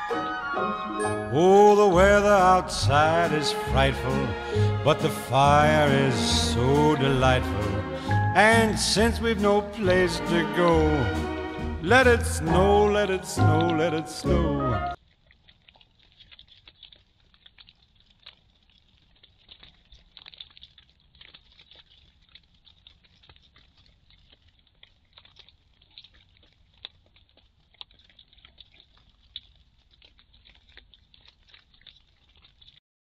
Oh, the weather outside is frightful, but the fire is so delightful. And since we've no place to go, let it snow, let it snow, let it snow.